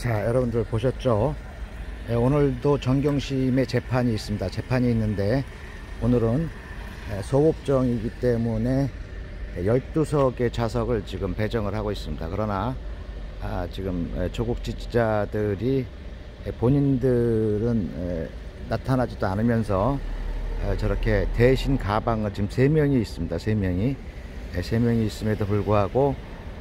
자, 여러분들 보셨죠? 오늘도 정경심의 재판이 있습니다. 재판이 있는데 오늘은 소급정이기 때문에 12석의 좌석을 지금 배정을 하고 있습니다. 그러나 지금 조국 지지자들이 본인들은 나타나지도 않으면서 저렇게 대신 가방을 지금 3명이 있습니다. 3명이 있음에도 불구하고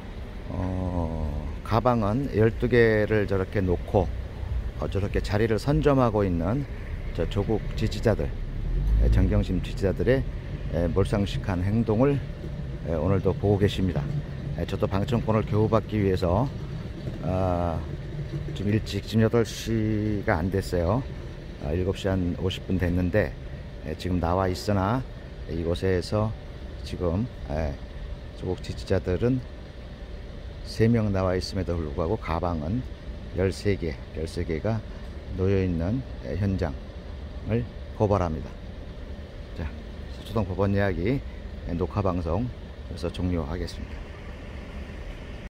가방은 12개를 저렇게 놓고 저렇게 자리를 선점하고 있는 저 조국 지지자들, 정경심 지지자들의 몰상식한 행동을 오늘도 보고 계십니다. 저도 방청권을 교부받기 위해서 좀 일찍 지금 8시가 안 됐어요. 7시 한 50분 됐는데 지금 나와 있으나 이곳에서 지금 조국 지지자들은 3명 나와 있음에도 불구하고 가방은 13개가 놓여있는 현장을 고발합니다. 자, 서초동 법원 이야기 녹화방송 여기서 종료하겠습니다.